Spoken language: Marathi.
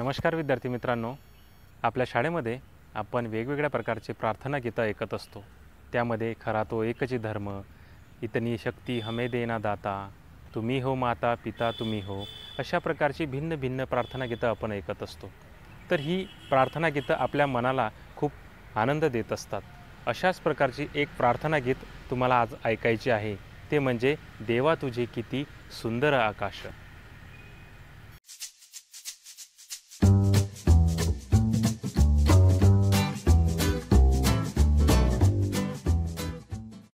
नमस्कार विद्यार्थी मित्रांनो, आपल्या शाळेमध्ये आपण वेगवेगळ्या प्रकारचे प्रार्थना गीतं ऐकत असतो। त्यामध्ये खरा तो एकच धर्म, इतनी शक्ती हमें देना दाता, तुम्ही हो माता पिता तुम्ही हो, अशा प्रकारची भिन्न भिन्न प्रार्थना गीतं आपण ऐकत असतो। तर ही प्रार्थना गीतं आपल्या मनाला खूप आनंद देत असतात। अशाच प्रकारची एक प्रार्थना गीत तुम्हाला आज ऐकायची आहे, ते म्हणजे देवा तुझे किती सुंदर आकाश।